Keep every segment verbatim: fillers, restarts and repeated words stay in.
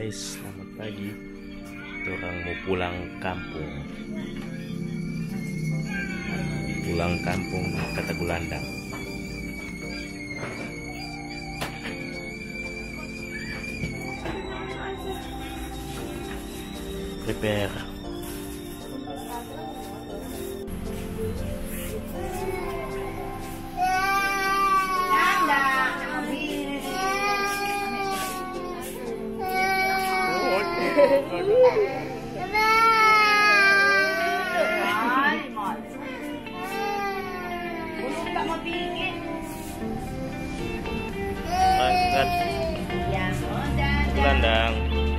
guys, selamat pagi. Orang mau pulang kampung. Pulang kampung ke Tagulandang. Prepare. Angkat Tagulandang.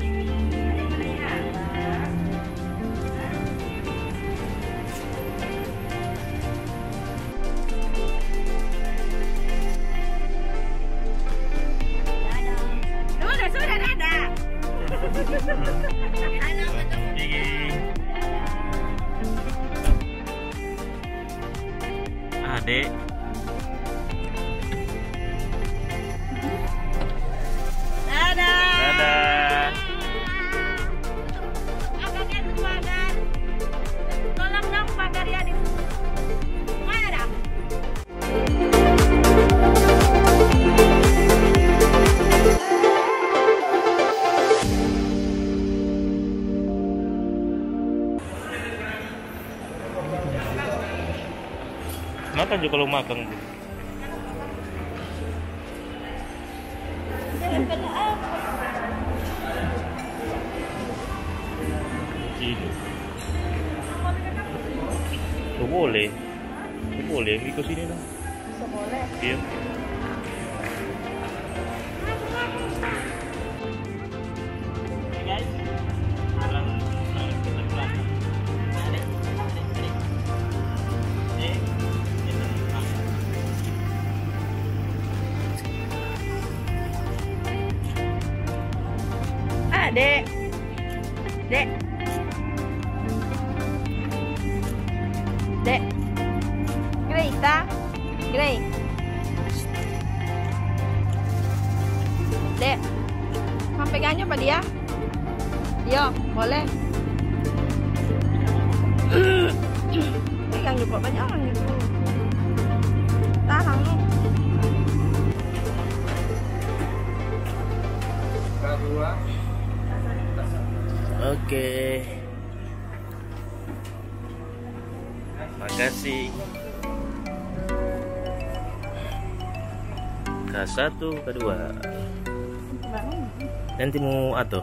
Sudah, sudah, dadah. Adek. Dadah. Dadah. Agaknya pagar. Tolong dong pagar ya di mana dah? Makan juga kalau makan. Ini. Oh, boleh. Oh, boleh ikut sini dong. Boleh. Iya. Guys. Dek, dek, dek, Greta, Grey, dek, mau pegangnya apa dia? Yo, boleh. Pegang juga banyak orang gitu. Tahan lu. Kedua. Oke. Makasih. K satu, K dua. Nanti mau atur.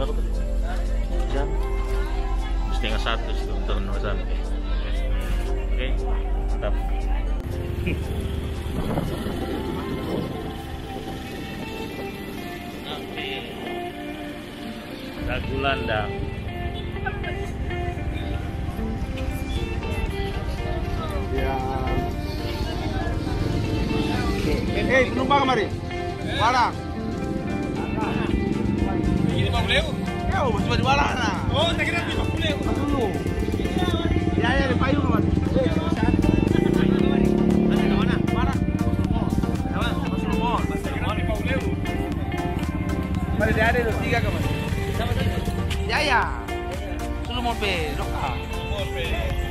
berapa tuh? Jam setengah satu sebelum turun sampai. Oke, mantap. Oke, Tagulandang. Ya. Eh, penumpang kemari. Barang. Ini lima puluh ribu. Ya, cuma di barang nah. Oh, tak kira lima puluh ribu. Dulu. Ya, ya, di payung kemari. Ada ke mana? Barang. Apa? Masuk rumah. Tak kira lima puluh ribu. Mari dia ada tuh tiga kemari. Ya, ya. Suruh mau pe, doka. Mau pe.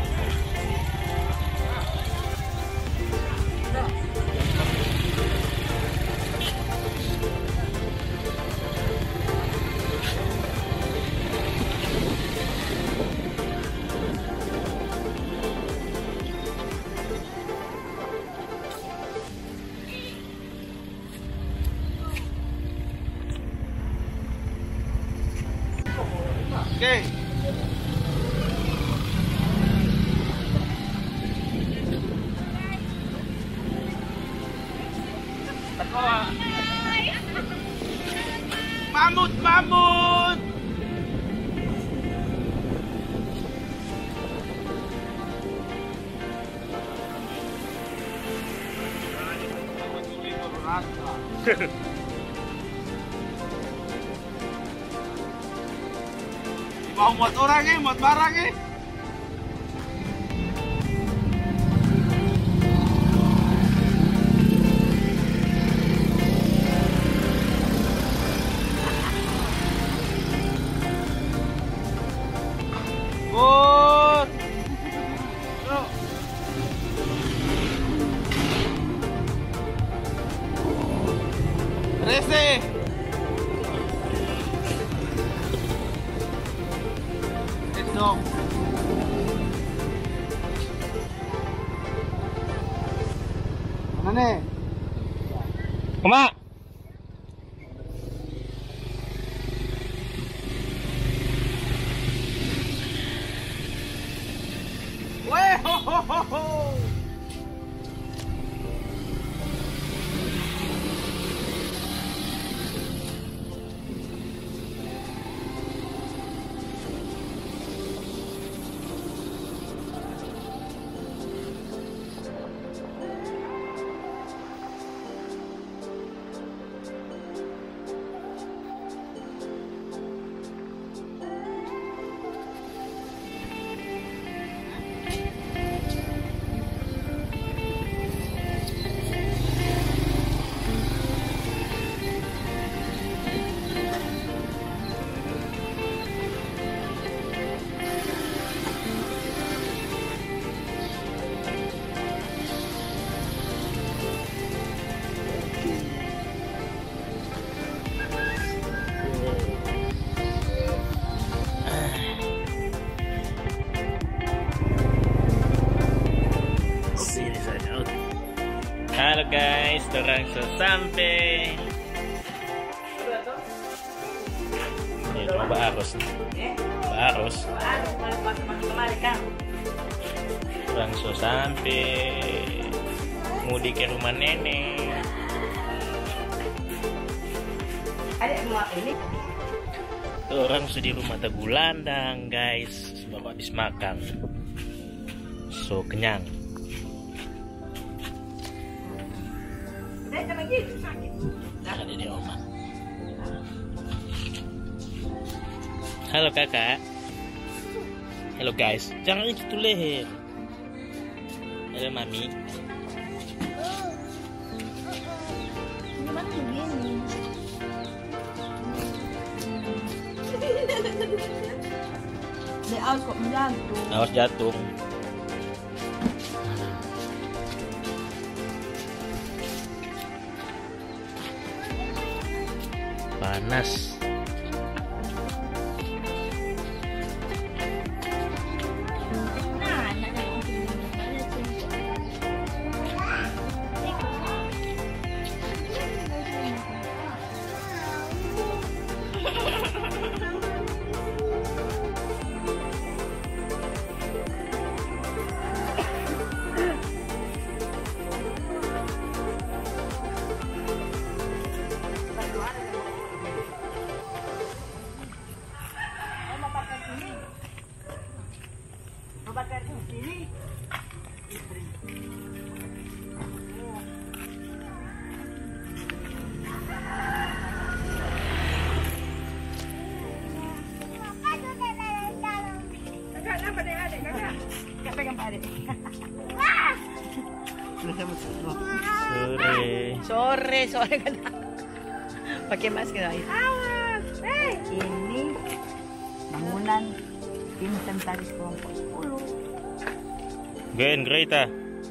Oke. Mamut, mamut. Mau muat orang eh, muat barang eh. Bud. Yuk. Rese. Dong. Mana nih? Kema. Weh, ho ho ho ho. Halo guys, orang sudah sampai. Ini coba arus. Arus. Orang sudah sampai. Mudik ke rumah nenek. Tuh, orang sudah di rumah Tagulandang guys. Bapak habis makan. So kenyang. Ada di oma. Halo kakak. Halo guys. Jangan itu leher. Halo mami. Gimana begini? Di awas kok menjantung. Awas jatuh. Panas. Nah, nah, nah. Sore. Sore, sore kan. Pakai masker. Awas. Eh. Ini bangunan inventaris kelompok sepuluh. Gen Greta.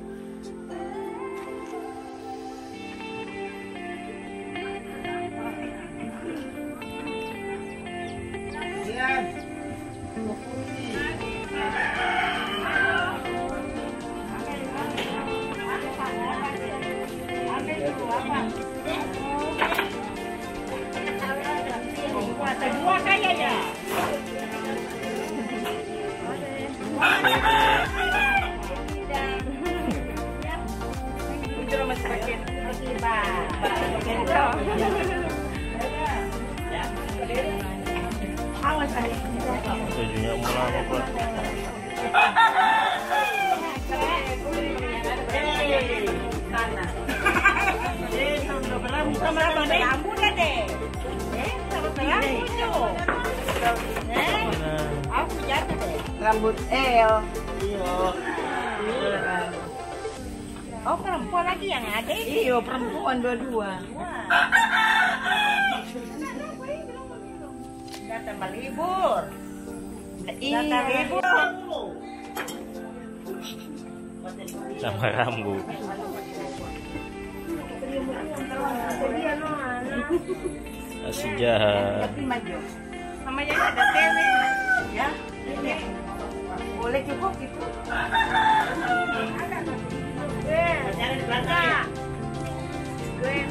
Dua kayaknya. Itu rumah sakit. Awas Ali. Tujuannya mulai apa? Sana. Eh, sama berambut sama rambut deh. Eh, sama berambut tuh. Eh, aku jatuh deh. Rambut El. Iya. Oh, perempuan lagi yang ada. Iya, perempuan dua-dua. Datang libur. Iya. Datang libur. Sama rambut. Masih jahat. Tapi maju. Namanya ada tele. Ya. Boleh cukup gitu. Jangan di belakang. Gwen.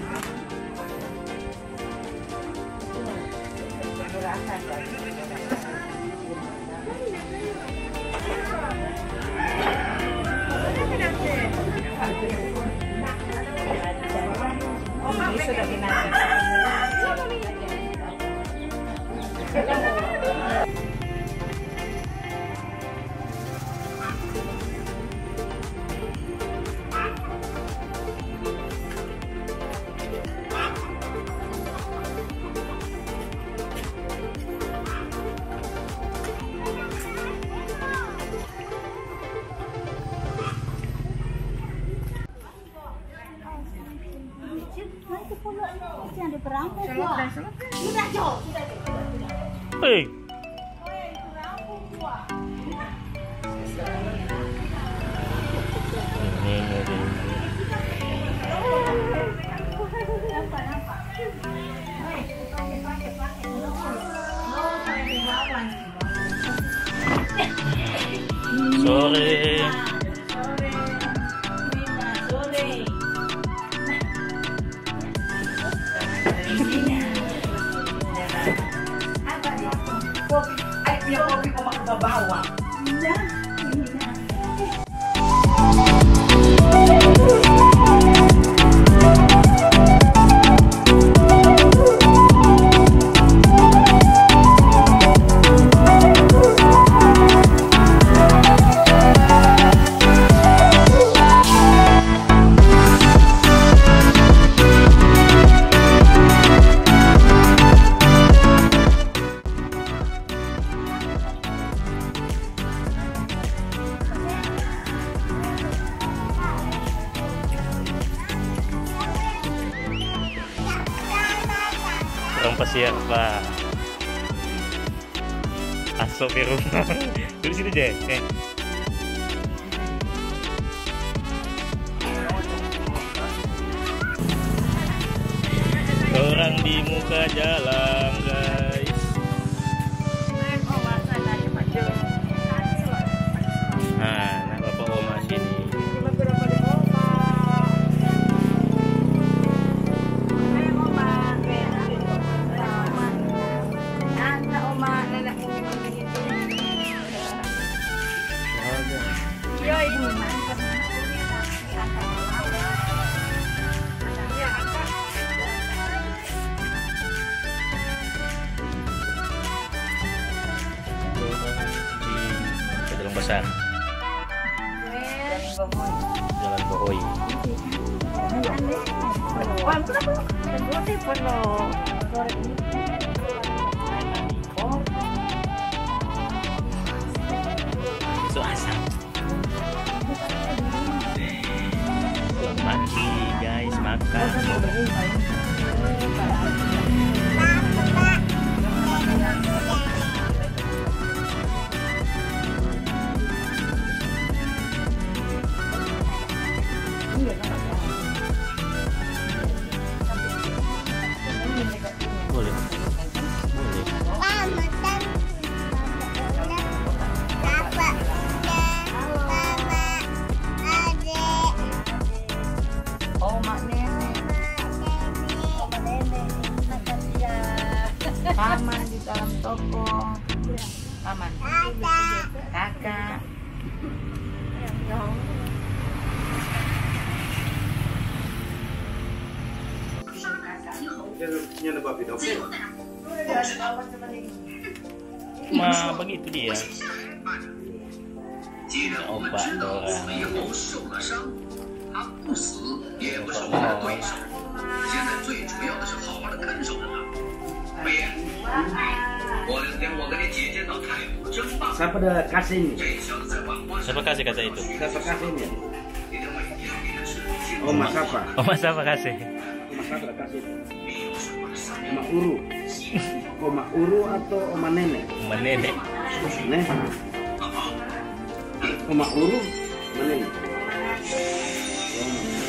Ini sudah binatang. Hei. Ini ngeri. Sore. Kopi, ay punya kopi kok makan bawang. Iya. Orang pasiar Pak. Asok di rumah. Duduk situ aja. Eh. Orang di muka jalan, guys. Nah, nah Bapak Oma sini. Di Jalan Besar, Jalan Bohoi. Itu asap. Boleh. Oma nenek. Oma nenek. Paman di dalam toko. Paman. Kakak. Ma begitu dia. Obat orang. 现在最主要的是好好的看守着他。美颜，过两天我跟你姐姐到太湖争霸。 Siapa dah kasih ini? 这小子在万花 Siapa kasih kata itu? Siapa kasih ini? 一定会一样一件事情。 Oh, Mas apa? Oh, Mas apa kasih? Mas apa dah kasih itu? Oma Uru. Oma Uru atau Oma Nenek? Oma nenek. Nih. Oma Uru, Oma Nenek. Oh.